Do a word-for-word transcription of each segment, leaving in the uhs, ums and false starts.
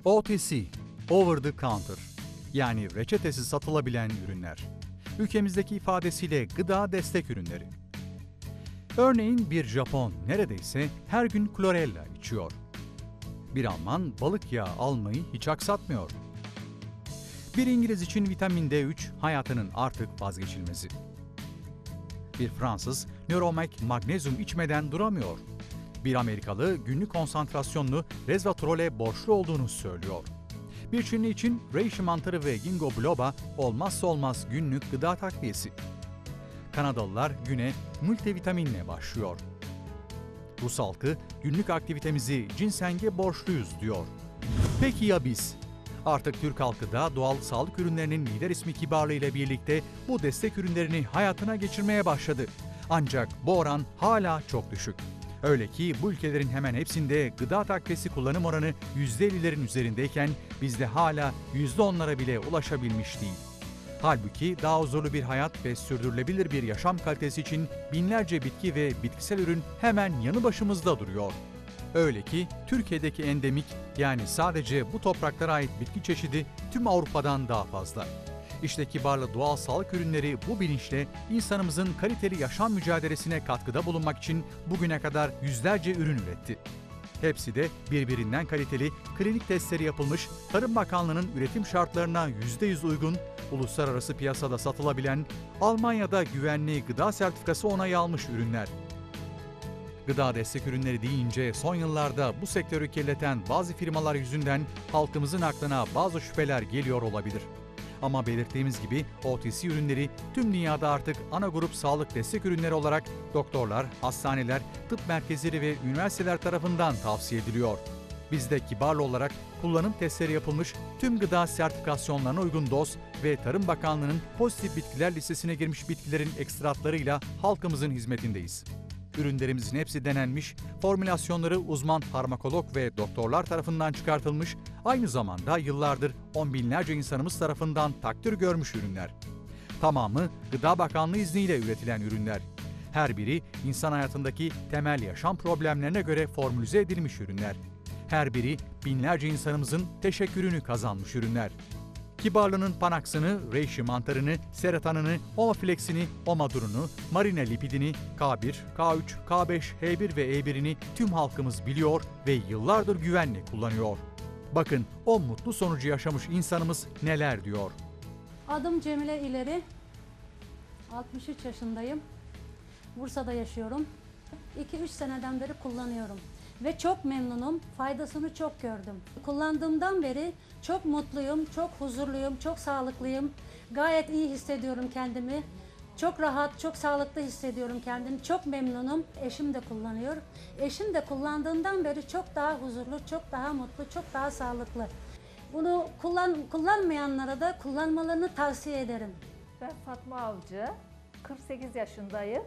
O T C, Over the Counter, yani reçetesiz satılabilen ürünler. Ülkemizdeki ifadesiyle gıda destek ürünleri. Örneğin bir Japon neredeyse her gün klorella içiyor. Bir Alman balık yağı almayı hiç aksatmıyor. Bir İngiliz için vitamin D üç hayatının artık vazgeçilmezi. Bir Fransız Neuromac magnezyum içmeden duramıyor. Bir Amerikalı günlük konsantrasyonlu resveratrole borçlu olduğunu söylüyor. Bir Çinli için reishi mantarı ve ginkgo biloba olmazsa olmaz günlük gıda takviyesi. Kanadalılar güne multivitaminle başlıyor. Rus halkı günlük aktivitemizi ginsenge borçluyuz diyor. Peki ya biz? Artık Türk halkı da doğal sağlık ürünlerinin lider ismi kibarlığı ile birlikte bu destek ürünlerini hayatına geçirmeye başladı. Ancak bu oran hala çok düşük. Öyle ki bu ülkelerin hemen hepsinde gıda takviyesi kullanım oranı yüzde ellilerin üzerindeyken bizde hala yüzde onlara bile ulaşabilmiş değil. Halbuki daha huzurlu bir hayat ve sürdürülebilir bir yaşam kalitesi için binlerce bitki ve bitkisel ürün hemen yanı başımızda duruyor. Öyle ki Türkiye'deki endemik, yani sadece bu topraklara ait bitki çeşidi tüm Avrupa'dan daha fazla. İşte Kibarlı Doğal Sağlık Ürünleri bu bilinçle insanımızın kaliteli yaşam mücadelesine katkıda bulunmak için bugüne kadar yüzlerce ürün üretti. Hepsi de birbirinden kaliteli, klinik testleri yapılmış, Tarım Bakanlığı'nın üretim şartlarına yüzde yüz uygun, uluslararası piyasada satılabilen, Almanya'da güvenli gıda sertifikası onayı almış ürünler. Gıda destek ürünleri deyince son yıllarda bu sektörü kirleten bazı firmalar yüzünden halkımızın aklına bazı şüpheler geliyor olabilir. Ama belirttiğimiz gibi O T C ürünleri tüm dünyada artık ana grup sağlık destek ürünleri olarak doktorlar, hastaneler, tıp merkezleri ve üniversiteler tarafından tavsiye ediliyor. Biz de Kibarlı olarak kullanım testleri yapılmış tüm gıda sertifikasyonlarına uygun doz ve Tarım Bakanlığı'nın pozitif bitkiler listesine girmiş bitkilerin ekstratlarıyla halkımızın hizmetindeyiz. Ürünlerimizin hepsi denenmiş, formülasyonları uzman farmakolog ve doktorlar tarafından çıkartılmış, aynı zamanda yıllardır on binlerce insanımız tarafından takdir görmüş ürünler. Tamamı Gıda Bakanlığı izniyle üretilen ürünler. Her biri insan hayatındaki temel yaşam problemlerine göre formülize edilmiş ürünler. Her biri binlerce insanımızın teşekkürünü kazanmış ürünler. Kibarlı'nın panaksını, reishi mantarını, seratanını, omafleksini, omadurunu, marine lipidini, K bir, K üç, K beş, H bir ve E birini tüm halkımız biliyor ve yıllardır güvenle kullanıyor. Bakın o mutlu sonucu yaşamış insanımız neler diyor. Adım Cemile İleri, altmış üç yaşındayım, Bursa'da yaşıyorum. iki üç seneden beri kullanıyorum. Ve çok memnunum, faydasını çok gördüm. Kullandığımdan beri çok mutluyum, çok huzurluyum, çok sağlıklıyım. Gayet iyi hissediyorum kendimi. Çok rahat, çok sağlıklı hissediyorum kendimi. Çok memnunum. Eşim de kullanıyor. Eşim de kullandığından beri çok daha huzurlu, çok daha mutlu, çok daha sağlıklı. Bunu kullan, kullanmayanlara da kullanmalarını tavsiye ederim. Ben Fatma Avcı, kırk sekiz yaşındayım.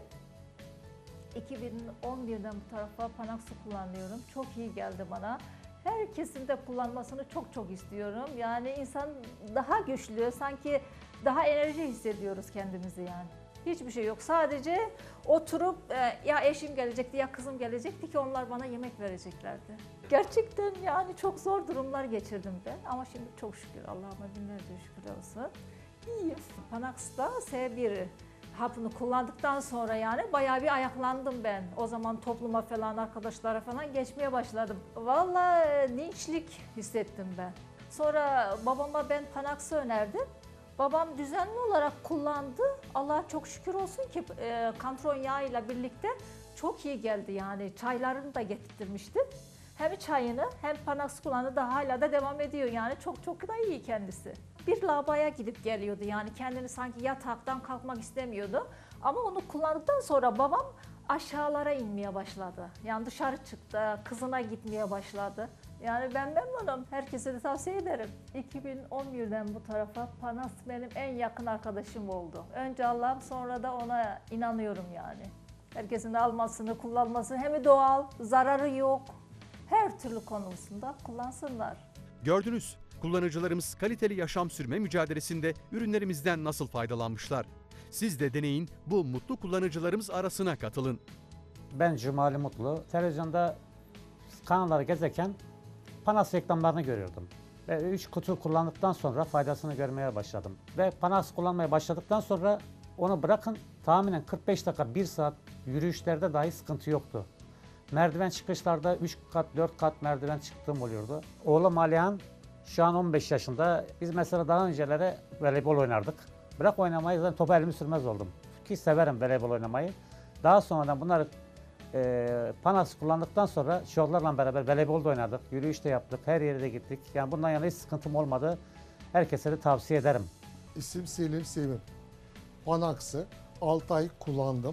iki bin on birden bu tarafa Panax'ı kullanıyorum. Çok iyi geldi bana. Herkesin de kullanmasını çok çok istiyorum. Yani insan daha güçlü, sanki daha enerji hissediyoruz kendimizi yani. Hiçbir şey yok. Sadece oturup e, ya eşim gelecekti ya kızım gelecekti ki onlar bana yemek vereceklerdi. Gerçekten yani çok zor durumlar geçirdim ben. Ama şimdi çok şükür Allah'ıma binlerce şükür olsun. İyiyim. Panax'ta S bir hapını kullandıktan sonra yani bayağı bir ayaklandım ben. O zaman topluma falan, arkadaşlara falan geçmeye başladım. Vallahi dinçlik hissettim ben. Sonra babama ben Panax'ı önerdim. Babam düzenli olarak kullandı. Allah'a çok şükür olsun ki e, kantron yağıyla birlikte çok iyi geldi yani. Çaylarını da getirtmiştim. Hem çayını hem Panax kullandı da hala da devam ediyor yani. Çok çok da iyi kendisi. Bir lavaboya gidip geliyordu yani kendini sanki yataktan kalkmak istemiyordu. Ama onu kullandıktan sonra babam aşağılara inmeye başladı. Yani dışarı çıktı, kızına gitmeye başladı. Yani ben memnunum. Herkese de tavsiye ederim. iki bin on birden bu tarafa Panax benim en yakın arkadaşım oldu. Önce Allah'ım, sonra da ona inanıyorum yani. Herkesin de almasını, kullanmasını, hem doğal, zararı yok. Her türlü konusunda kullansınlar. Gördünüz, kullanıcılarımız kaliteli yaşam sürme mücadelesinde ürünlerimizden nasıl faydalanmışlar. Siz de deneyin, bu mutlu kullanıcılarımız arasına katılın. Ben Cumali Mutlu. Televizyonda kanalları gezerken Panax reklamlarını görüyordum. Ve üç kutu kullandıktan sonra faydasını görmeye başladım. Ve Panax kullanmaya başladıktan sonra onu bırakın tahminen kırk beş dakika bir saat yürüyüşlerde dahi sıkıntı yoktu. Merdiven çıkışlarda üç kat dört kat merdiven çıktığım oluyordu. Oğlum Alihan şu an on beş yaşında. Biz mesela daha öncelere voleybol oynardık. Bırak oynamayı zaten topa elimi sürmez oldum. Ki severim voleybol oynamayı. Daha sonradan bunları e, Panax kullandıktan sonra şovlarla beraber voleybol da oynadık. Yürüyüş de yaptık. Her yere de gittik. Yani bundan yana hiç sıkıntım olmadı. Herkese de tavsiye ederim. İsim Selim Sevim. Panax'ı altı ay kullandım.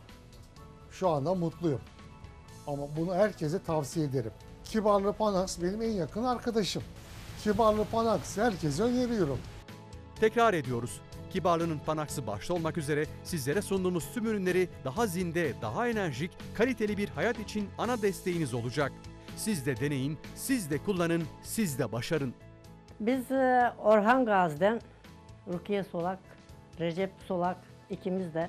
Şu anda mutluyum. Ama bunu herkese tavsiye ederim. Kibarlı Panax benim en yakın arkadaşım. Kibarlı Panax'ı herkese öneriyorum. Tekrar ediyoruz. Kibarlı'nın Panax'ı başta olmak üzere sizlere sunduğumuz tüm ürünleri daha zinde, daha enerjik, kaliteli bir hayat için ana desteğiniz olacak. Siz de deneyin, siz de kullanın, siz de başarın. Biz e, Orhan Gazi'den Rukiye Solak, Recep Solak ikimiz de.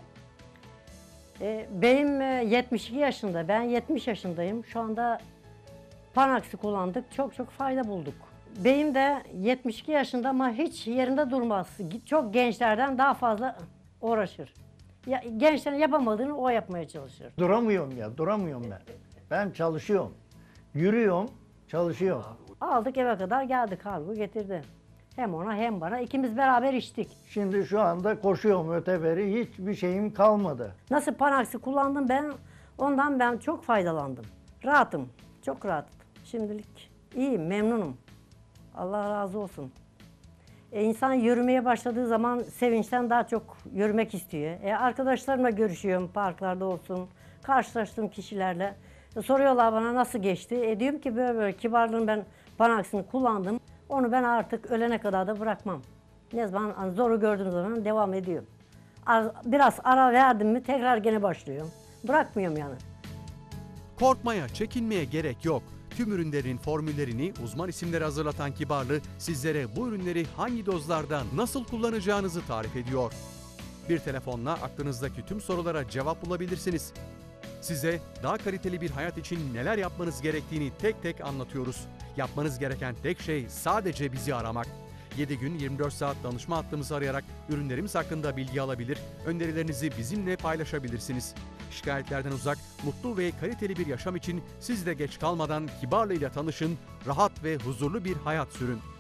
E, benim e, yetmiş iki yaşında, ben yetmiş yaşındayım. Şu anda Panax'ı kullandık, çok çok fayda bulduk. Beyim de yetmiş iki yaşında ama hiç yerinde durmaz. Çok gençlerden daha fazla uğraşır. Ya, gençlerin yapamadığını o yapmaya çalışır. Duramıyorum ya, duramıyorum ben. Ben çalışıyorum. Yürüyorum, çalışıyorum. Aldık eve kadar geldi, kargo getirdi. Hem ona hem bana ikimiz beraber içtik. Şimdi şu anda koşuyorum öteberi, hiçbir şeyim kalmadı. Nasıl Panax'ı kullandım ben, ondan ben çok faydalandım. Rahatım, çok rahatım. Şimdilik iyiyim, memnunum. Allah razı olsun. E, insan yürümeye başladığı zaman sevinçten daha çok yürümek istiyor. E, arkadaşlarımla görüşüyorum, parklarda olsun, karşılaştığım kişilerle. E, soruyorlar bana nasıl geçti. E, diyorum ki böyle böyle Kibarlı'nın ben Panax'ını kullandım. Onu ben artık ölene kadar da bırakmam. Ne zaman hani zoru gördüğüm zaman devam ediyorum. Ar- Biraz ara verdim mi tekrar gene başlıyorum. Bırakmıyorum yani. Korkmaya, çekinmeye gerek yok. Tüm ürünlerin formüllerini uzman isimleri hazırlatan Kibarlı sizlere bu ürünleri hangi dozlarda nasıl kullanacağınızı tarif ediyor. Bir telefonla aklınızdaki tüm sorulara cevap bulabilirsiniz. Size daha kaliteli bir hayat için neler yapmanız gerektiğini tek tek anlatıyoruz. Yapmanız gereken tek şey sadece bizi aramak. yedi gün yirmi dört saat danışma hattımızı arayarak ürünlerimiz hakkında bilgi alabilir, önerilerinizi bizimle paylaşabilirsiniz. Şikayetlerden uzak, mutlu ve kaliteli bir yaşam için siz de geç kalmadan Kibarlı ile tanışın, rahat ve huzurlu bir hayat sürün.